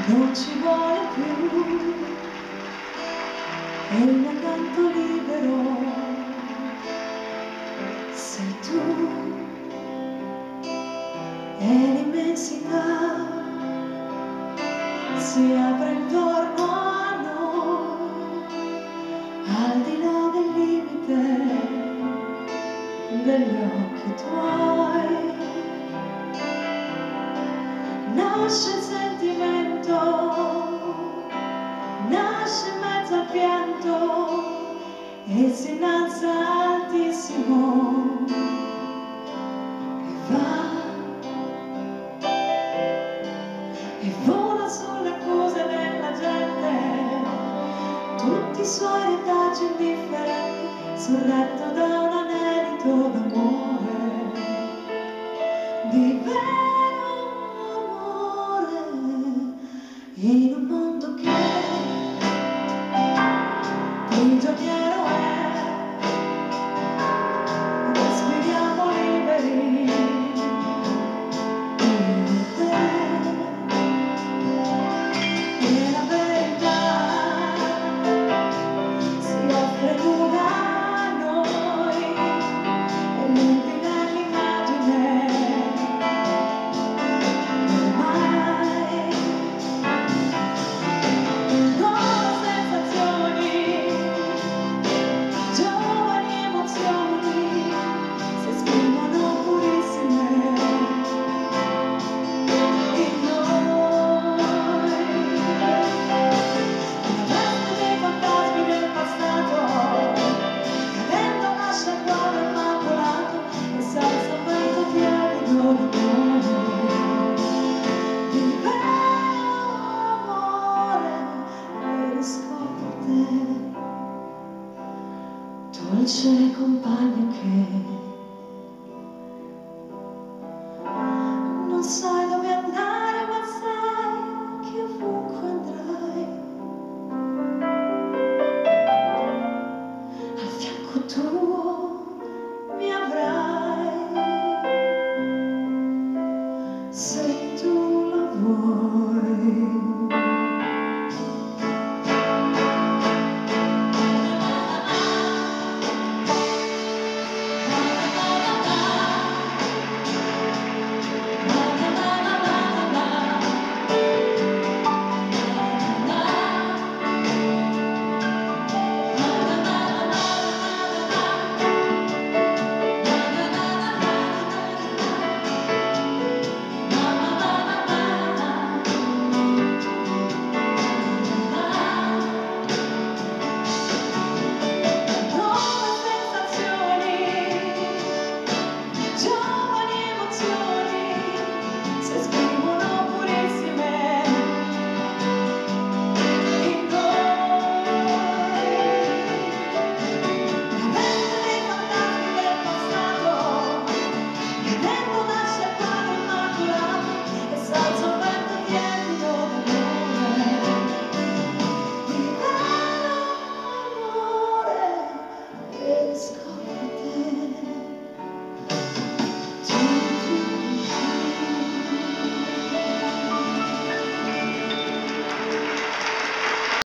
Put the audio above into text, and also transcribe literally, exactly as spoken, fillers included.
non ci vuole più, e il canto libero sei tu, e l'immensità si apre intorno a noi, al di là del limite degli occhi tuoi. Nasce il sentimento, nasce in mezzo al pianto e si innalza altissimo e va e vola sulle accuse della gente, tutti i suoi retaggi indifferenti, sorretto da un anelito d'amore, di vero amore, in un mondo che prigioniero è, respiriamo liberi, io e te, e la verità si offre nuda a noi, e l'ultima è l'immagine, ormai nuove sensazioni, giovani emozioni si esprimono purissime in noi. La veste dei fantasmi del passato, cadendo lascia il cuore immacolato e salza un vento tiepido di noi, di vero amore, e riscopre te, dolce compagno.